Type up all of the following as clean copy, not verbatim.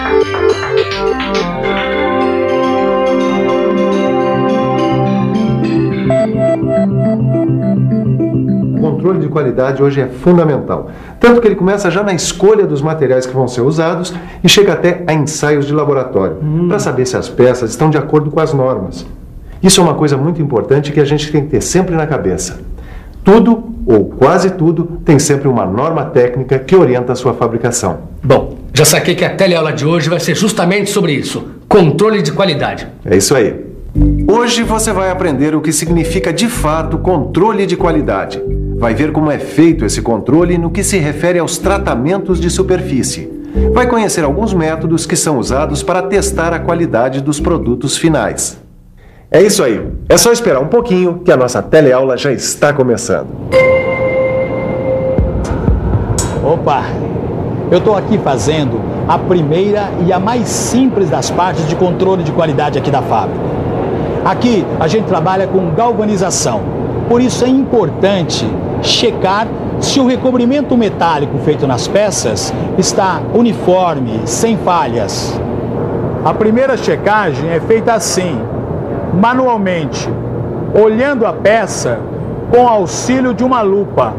O controle de qualidade hoje é fundamental, tanto que ele começa já na escolha dos materiais que vão ser usados e chega até a ensaios de laboratório, para saber se as peças estão de acordo com as normas. Isso é uma coisa muito importante que a gente tem que ter sempre na cabeça. Tudo, ou quase tudo, tem sempre uma norma técnica que orienta a sua fabricação. Bom, já saquei que a teleaula de hoje vai ser justamente sobre isso, controle de qualidade. É isso aí. Hoje você vai aprender o que significa de fato controle de qualidade. Vai ver como é feito esse controle no que se refere aos tratamentos de superfície. Vai conhecer alguns métodos que são usados para testar a qualidade dos produtos finais. É isso aí. É só esperar um pouquinho que a nossa teleaula já está começando. Opa! Eu estou aqui fazendo a primeira e a mais simples das partes de controle de qualidade aqui da fábrica. Aqui a gente trabalha com galvanização, por isso é importante checar se o recobrimento metálico feito nas peças está uniforme, sem falhas. A primeira checagem é feita assim, manualmente, olhando a peça com auxílio de uma lupa.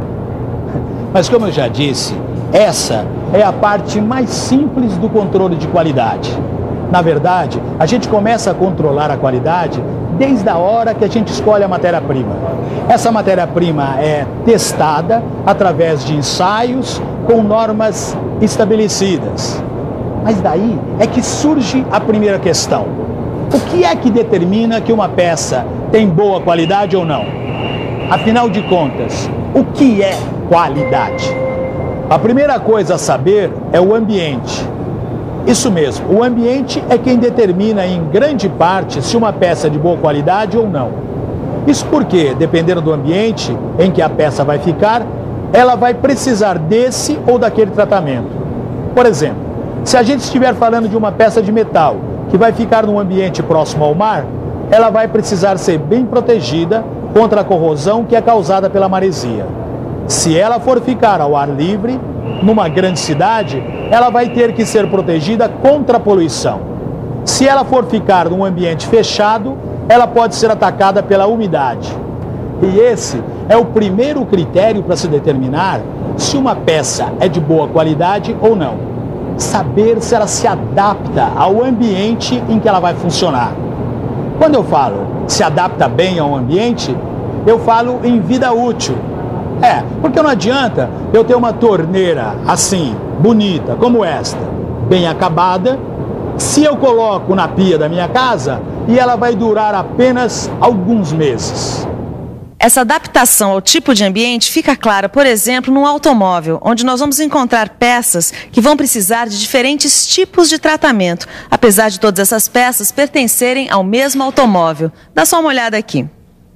Mas como eu já disse, essa é a parte mais simples do controle de qualidade. Na verdade, a gente começa a controlar a qualidade desde a hora que a gente escolhe a matéria-prima. Essa matéria-prima é testada através de ensaios com normas estabelecidas. Mas daí é que surge a primeira questão. O que é que determina que uma peça tem boa qualidade ou não? Afinal de contas, o que é qualidade? A primeira coisa a saber é o ambiente. Isso mesmo, o ambiente é quem determina em grande parte se uma peça é de boa qualidade ou não. Isso porque, dependendo do ambiente em que a peça vai ficar, ela vai precisar desse ou daquele tratamento. Por exemplo, se a gente estiver falando de uma peça de metal que vai ficar num ambiente próximo ao mar, ela vai precisar ser bem protegida contra a corrosão que é causada pela maresia. Se ela for ficar ao ar livre, numa grande cidade, ela vai ter que ser protegida contra a poluição. Se ela for ficar num ambiente fechado, ela pode ser atacada pela umidade. E esse é o primeiro critério para se determinar se uma peça é de boa qualidade ou não. Saber se ela se adapta ao ambiente em que ela vai funcionar. Quando eu falo se adapta bem ao ambiente, eu falo em vida útil. Porque não adianta eu ter uma torneira assim, bonita, como esta, bem acabada, se eu coloco na pia da minha casa e ela vai durar apenas alguns meses. Essa adaptação ao tipo de ambiente fica clara, por exemplo, num automóvel, onde nós vamos encontrar peças que vão precisar de diferentes tipos de tratamento, apesar de todas essas peças pertencerem ao mesmo automóvel. Dá só uma olhada aqui.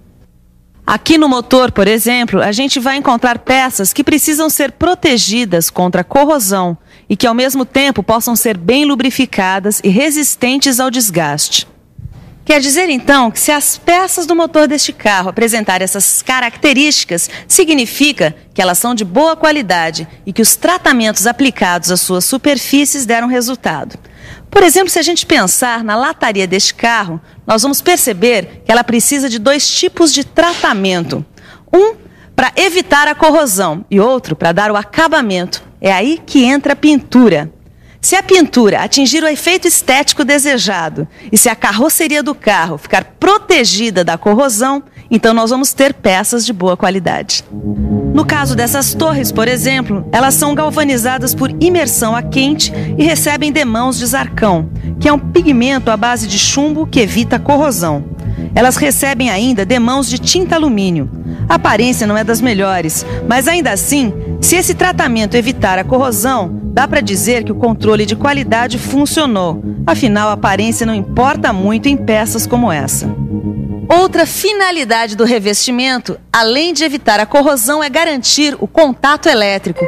Aqui no motor, por exemplo, a gente vai encontrar peças que precisam ser protegidas contra a corrosão e que, ao mesmo tempo, possam ser bem lubrificadas e resistentes ao desgaste. Quer dizer, então, que se as peças do motor deste carro apresentarem essas características, significa que elas são de boa qualidade e que os tratamentos aplicados às suas superfícies deram resultado. Por exemplo, se a gente pensar na lataria deste carro, nós vamos perceber que ela precisa de dois tipos de tratamento. Um para evitar a corrosão e outro para dar o acabamento. É aí que entra a pintura. Se a pintura atingir o efeito estético desejado e se a carroceria do carro ficar protegida da corrosão, então nós vamos ter peças de boa qualidade. No caso dessas torres, por exemplo, elas são galvanizadas por imersão a quente e recebem demãos de zarcão, que é um pigmento à base de chumbo que evita a corrosão. Elas recebem ainda demãos de tinta alumínio. A aparência não é das melhores, mas ainda assim, se esse tratamento evitar a corrosão, dá para dizer que o controle de qualidade funcionou. Afinal, a aparência não importa muito em peças como essa. Outra finalidade do revestimento, além de evitar a corrosão, é garantir o contato elétrico.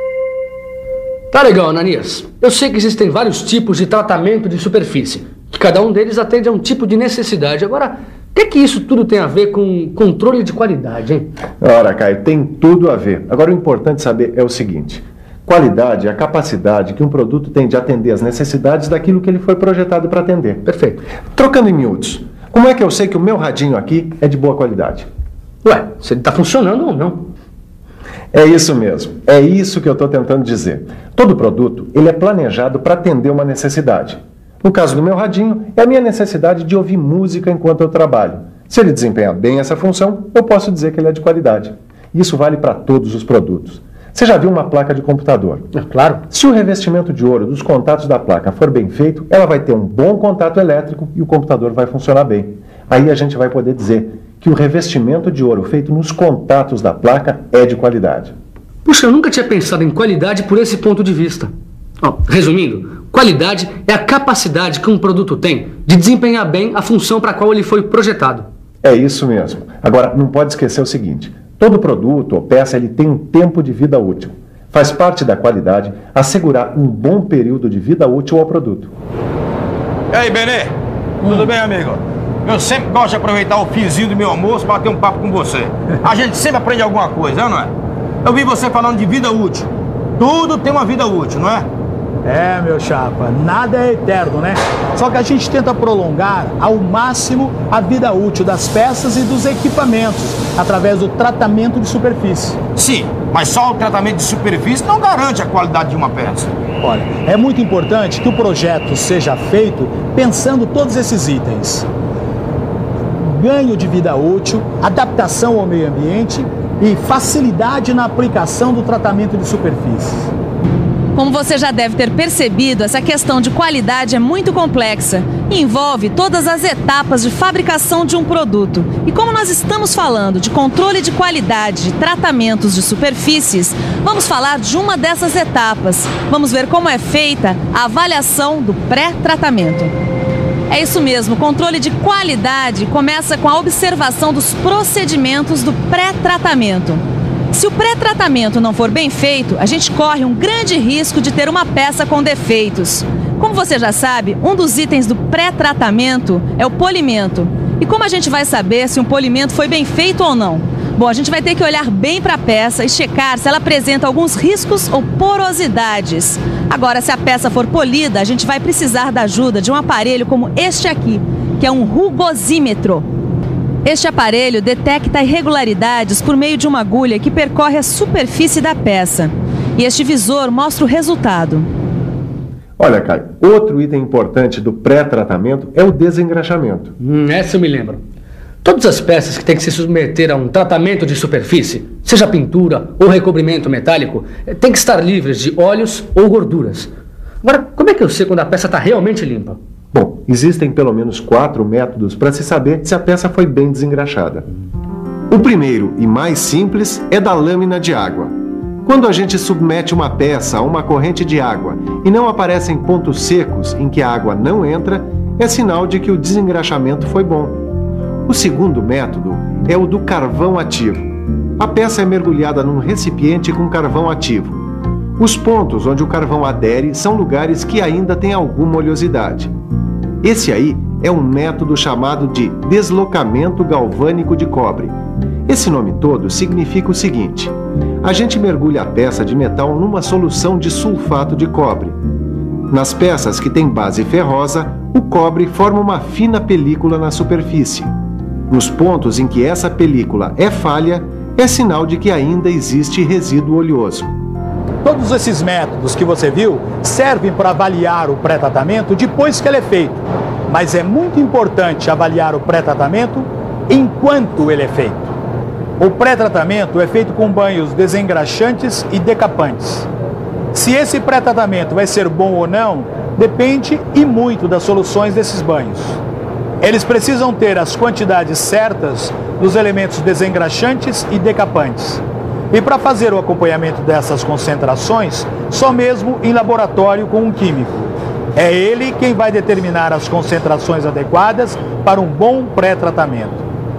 Tá legal, Ananias. Eu sei que existem vários tipos de tratamento de superfície, que cada um deles atende a um tipo de necessidade. Agora, o que isso tudo tem a ver com controle de qualidade, hein? Ora, Caio, tem tudo a ver. Agora, o importante saber é o seguinte. Qualidade é a capacidade que um produto tem de atender às necessidades daquilo que ele foi projetado para atender. Perfeito. Trocando em miúdos, como é que eu sei que o meu radinho aqui é de boa qualidade? Ué, se ele está funcionando ou não. É isso mesmo, é isso que eu estou tentando dizer. Todo produto, ele é planejado para atender uma necessidade. No caso do meu radinho, é a minha necessidade de ouvir música enquanto eu trabalho. Se ele desempenha bem essa função, eu posso dizer que ele é de qualidade. Isso vale para todos os produtos. Você já viu uma placa de computador? É claro. Se o revestimento de ouro dos contatos da placa for bem feito, ela vai ter um bom contato elétrico e o computador vai funcionar bem. Aí a gente vai poder dizer que o revestimento de ouro feito nos contatos da placa é de qualidade. Puxa, eu nunca tinha pensado em qualidade por esse ponto de vista. Resumindo, qualidade é a capacidade que um produto tem de desempenhar bem a função para a qual ele foi projetado. É isso mesmo. Agora, não pode esquecer o seguinte: todo produto ou peça ele tem um tempo de vida útil. Faz parte da qualidade assegurar um bom período de vida útil ao produto. E aí, Benê? Tudo bem, amigo? Eu sempre gosto de aproveitar o finzinho do meu almoço para bater um papo com você. A gente sempre aprende alguma coisa, não é? Eu vi você falando de vida útil. Tudo tem uma vida útil, não é? É, meu chapa, nada é eterno, né? Só que a gente tenta prolongar ao máximo a vida útil das peças e dos equipamentos, através do tratamento de superfície. Sim, mas só o tratamento de superfície não garante a qualidade de uma peça. Olha, é muito importante que o projeto seja feito pensando todos esses itens: ganho de vida útil, adaptação ao meio ambiente e facilidade na aplicação do tratamento de superfícies. Como você já deve ter percebido, essa questão de qualidade é muito complexa e envolve todas as etapas de fabricação de um produto. E como nós estamos falando de controle de qualidade de tratamentos de superfícies, vamos falar de uma dessas etapas. Vamos ver como é feita a avaliação do pré-tratamento. É isso mesmo, o controle de qualidade começa com a observação dos procedimentos do pré-tratamento. Se o pré-tratamento não for bem feito, a gente corre um grande risco de ter uma peça com defeitos. Como você já sabe, um dos itens do pré-tratamento é o polimento. E como a gente vai saber se um polimento foi bem feito ou não? Bom, a gente vai ter que olhar bem para a peça e checar se ela apresenta alguns riscos ou porosidades. Agora, se a peça for polida, a gente vai precisar da ajuda de um aparelho como este aqui, que é um rugosímetro. Este aparelho detecta irregularidades por meio de uma agulha que percorre a superfície da peça. E este visor mostra o resultado. Olha, Caio, outro item importante do pré-tratamento é o desengraxamento. Essa eu me lembro. Todas as peças que têm que se submeter a um tratamento de superfície, seja pintura ou recobrimento metálico, têm que estar livres de óleos ou gorduras. Agora, como é que eu sei quando a peça está realmente limpa? Bom, existem pelo menos 4 métodos para se saber se a peça foi bem desengraxada. O primeiro e mais simples é da lâmina de água. Quando a gente submete uma peça a uma corrente de água e não aparecem pontos secos em que a água não entra, é sinal de que o desengraxamento foi bom. O segundo método é o do carvão ativo. A peça é mergulhada num recipiente com carvão ativo. Os pontos onde o carvão adere são lugares que ainda têm alguma oleosidade. Esse aí é um método chamado de deslocamento galvânico de cobre. Esse nome todo significa o seguinte: a gente mergulha a peça de metal numa solução de sulfato de cobre. Nas peças que têm base ferrosa, o cobre forma uma fina película na superfície. Nos pontos em que essa película é falha, é sinal de que ainda existe resíduo oleoso. Todos esses métodos que você viu servem para avaliar o pré-tratamento depois que ele é feito. Mas é muito importante avaliar o pré-tratamento enquanto ele é feito. O pré-tratamento é feito com banhos desengraxantes e decapantes. Se esse pré-tratamento vai ser bom ou não, depende e muito das soluções desses banhos. Eles precisam ter as quantidades certas dos elementos desengraxantes e decapantes. E para fazer o acompanhamento dessas concentrações, só mesmo em laboratório com um químico. É ele quem vai determinar as concentrações adequadas para um bom pré-tratamento.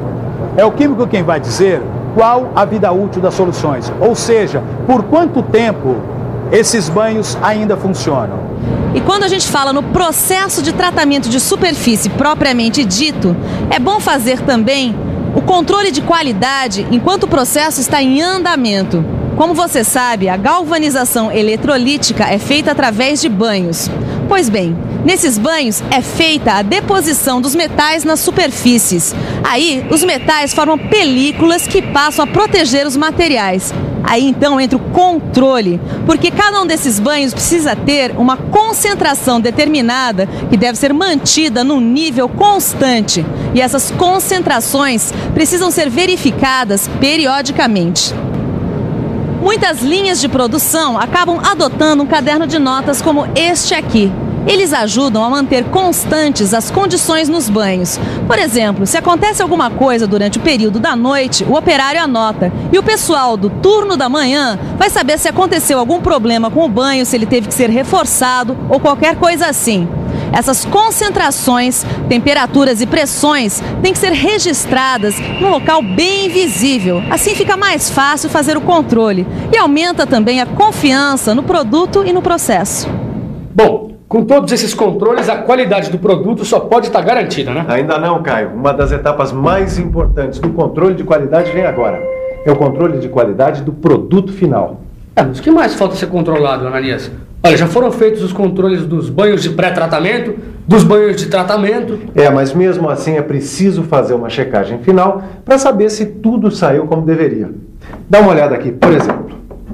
É o químico quem vai dizer qual a vida útil das soluções, ou seja, por quanto tempo esses banhos ainda funcionam. E quando a gente fala no processo de tratamento de superfície propriamente dito, é bom fazer também o controle de qualidade enquanto o processo está em andamento. Como você sabe, a galvanização eletrolítica é feita através de banhos. Pois bem, nesses banhos é feita a deposição dos metais nas superfícies. Aí, os metais formam películas que passam a proteger os materiais. Aí então entra o controle, porque cada um desses banhos precisa ter uma concentração determinada que deve ser mantida num nível constante. E essas concentrações precisam ser verificadas periodicamente. Muitas linhas de produção acabam adotando um caderno de notas como este aqui. Eles ajudam a manter constantes as condições nos banhos. Por exemplo, se acontece alguma coisa durante o período da noite, o operário anota. E o pessoal do turno da manhã vai saber se aconteceu algum problema com o banho, se ele teve que ser reforçado ou qualquer coisa assim. Essas concentrações, temperaturas e pressões têm que ser registradas num local bem visível. Assim fica mais fácil fazer o controle e aumenta também a confiança no produto e no processo. Bom, com todos esses controles, a qualidade do produto só pode estar garantida, né? Ainda não, Caio. Uma das etapas mais importantes do controle de qualidade vem agora. É o controle de qualidade do produto final. Mas o que mais falta ser controlado, Ananias? Olha, já foram feitos os controles dos banhos de pré-tratamento, dos banhos de tratamento. Mas mesmo assim é preciso fazer uma checagem final para saber se tudo saiu como deveria. Dá uma olhada aqui, por exemplo.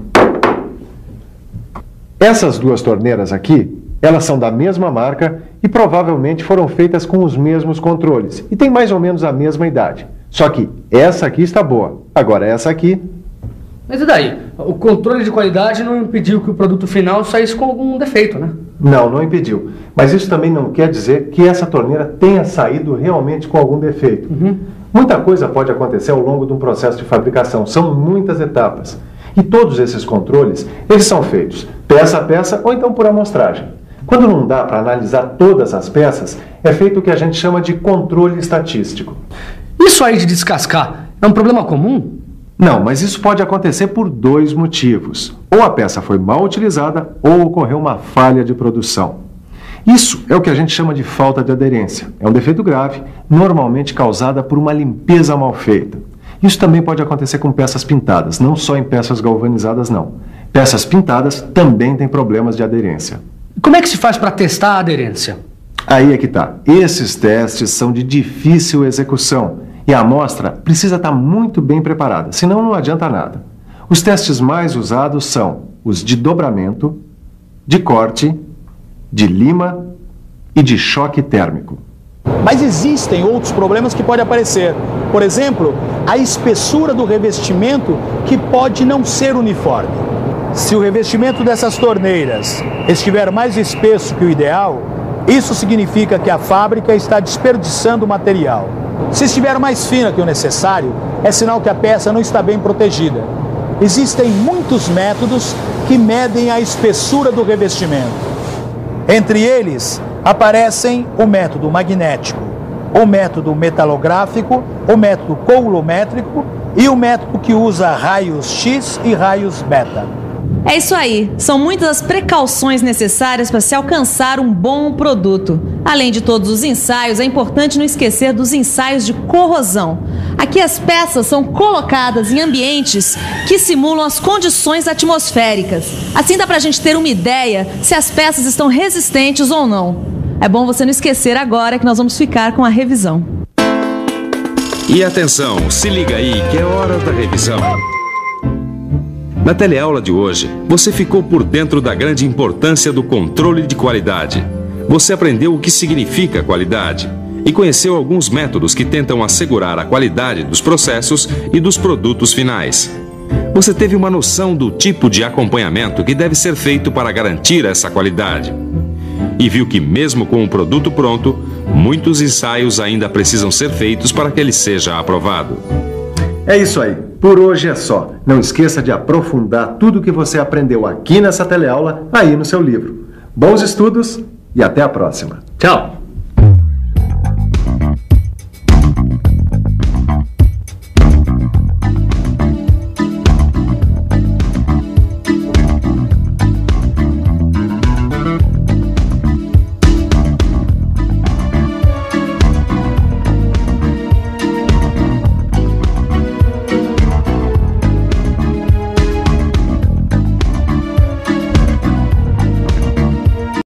Essas duas torneiras aqui, elas são da mesma marca e provavelmente foram feitas com os mesmos controles. E tem mais ou menos a mesma idade. Só que essa aqui está boa. Agora essa aqui... Mas e daí? O controle de qualidade não impediu que o produto final saísse com algum defeito, né? Não impediu. Mas isso também não quer dizer que essa torneira tenha saído realmente com algum defeito. Muita coisa pode acontecer ao longo de um processo de fabricação. São muitas etapas. E todos esses controles, eles são feitos peça a peça ou então por amostragem. Quando não dá para analisar todas as peças, é feito o que a gente chama de controle estatístico. Isso aí de descascar é um problema comum? Não, mas isso pode acontecer por dois motivos. Ou a peça foi mal utilizada ou ocorreu uma falha de produção. Isso é o que a gente chama de falta de aderência. É um defeito grave, normalmente causada por uma limpeza mal feita. Isso também pode acontecer com peças pintadas, não só em peças galvanizadas, não. Peças pintadas também têm problemas de aderência. Como é que se faz para testar a aderência? Aí é que tá. Esses testes são de difícil execução e a amostra precisa estar muito bem preparada, senão não adianta nada. Os testes mais usados são os de dobramento, de corte, de lima e de choque térmico. Mas existem outros problemas que podem aparecer. Por exemplo, a espessura do revestimento que pode não ser uniforme. Se o revestimento dessas torneiras estiver mais espesso que o ideal, isso significa que a fábrica está desperdiçando material. Se estiver mais fina que o necessário, é sinal que a peça não está bem protegida. Existem muitos métodos que medem a espessura do revestimento. Entre eles, aparecem o método magnético, o método metalográfico, o método coulométrico e o método que usa raios X e raios beta. É isso aí, são muitas as precauções necessárias para se alcançar um bom produto. Além de todos os ensaios, é importante não esquecer dos ensaios de corrosão. Aqui as peças são colocadas em ambientes que simulam as condições atmosféricas. Assim dá para a gente ter uma ideia se as peças estão resistentes ou não. É bom você não esquecer agora que nós vamos ficar com a revisão. E atenção, se liga aí que é hora da revisão. Na teleaula de hoje, você ficou por dentro da grande importância do controle de qualidade. Você aprendeu o que significa qualidade e conheceu alguns métodos que tentam assegurar a qualidade dos processos e dos produtos finais. Você teve uma noção do tipo de acompanhamento que deve ser feito para garantir essa qualidade. E viu que mesmo com o produto pronto, muitos ensaios ainda precisam ser feitos para que ele seja aprovado. É isso aí. Por hoje é só. Não esqueça de aprofundar tudo o que você aprendeu aqui nessa teleaula, aí no seu livro. Bons estudos e até a próxima. Tchau!